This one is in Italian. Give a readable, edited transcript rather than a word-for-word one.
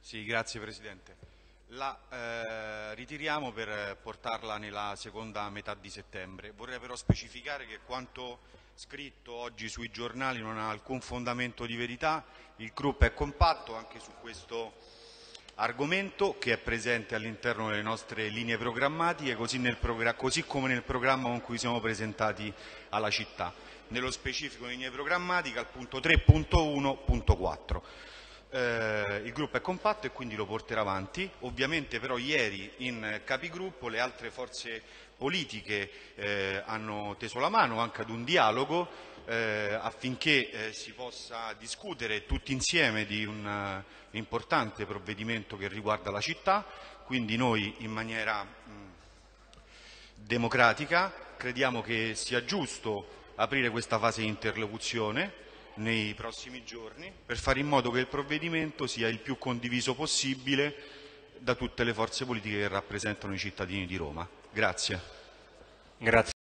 Sì, grazie Presidente. La ritiriamo per portarla nella seconda metà di settembre. Vorrei però specificare che quanto scritto oggi sui giornali non ha alcun fondamento di verità. Il gruppo è compatto anche su questo argomento, che è presente all'interno delle nostre linee programmatiche, così come nel programma con cui siamo presentati alla città. Nello specifico linee programmatiche al punto 3.1.4. Il gruppo è compatto e quindi lo porterà avanti. Ovviamente però ieri in capigruppo le altre forze politiche hanno teso la mano anche ad un dialogo affinché si possa discutere tutti insieme di un importante provvedimento che riguarda la città. Quindi noi in maniera democratica crediamo che sia giusto aprire questa fase di interlocuzione nei prossimi giorni per fare in modo che il provvedimento sia il più condiviso possibile da tutte le forze politiche che rappresentano i cittadini di Roma. Grazie.